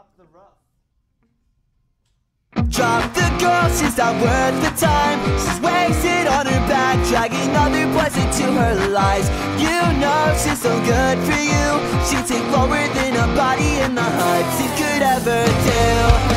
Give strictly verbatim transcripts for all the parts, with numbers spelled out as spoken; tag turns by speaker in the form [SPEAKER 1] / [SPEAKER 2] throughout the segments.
[SPEAKER 1] Drop the rough.
[SPEAKER 2] Drop the girl, she's not worth the time. She's wasted on her back, dragging other boys into her lies. You know she's so good for you. She take lower than a body in the Hudson could ever do.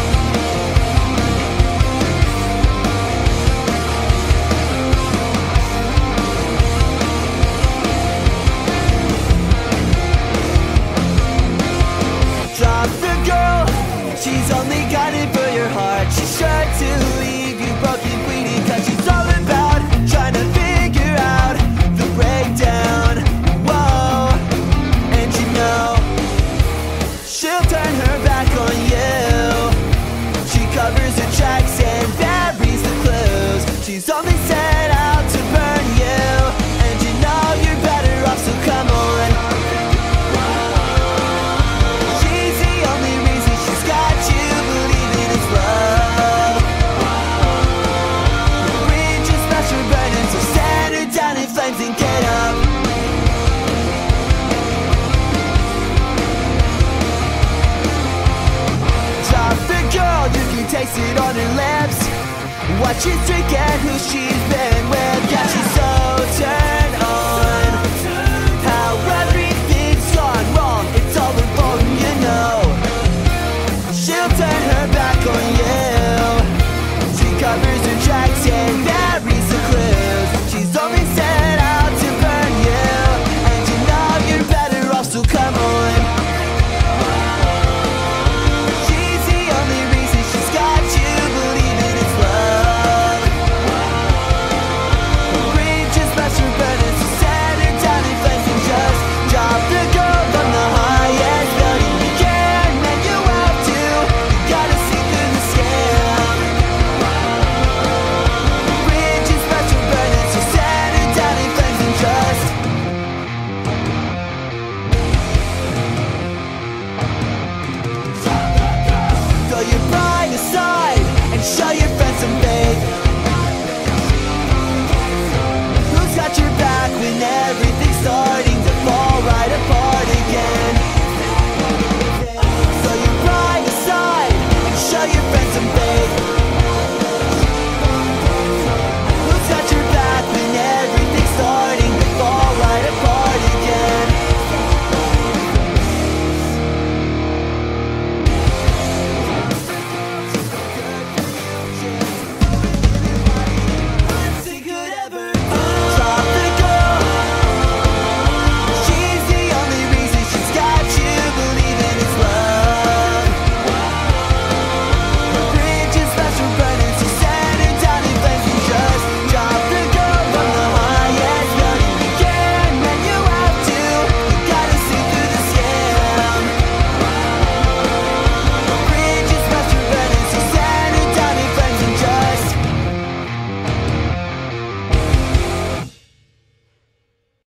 [SPEAKER 2] Drop the girl, she's only got it for your heart. She's sure to leave you broken, bleeding, cause she's all about trying to figure out the breakdown. Whoa, and you know she'll turn her back on you. She covers her tracks and buries the clues. She's only set out to burn you, and you know you're better off, so come on. And get up. Drop the girl, you can taste it on her lips. What she's drinking, who she's been with. Yeah, she's so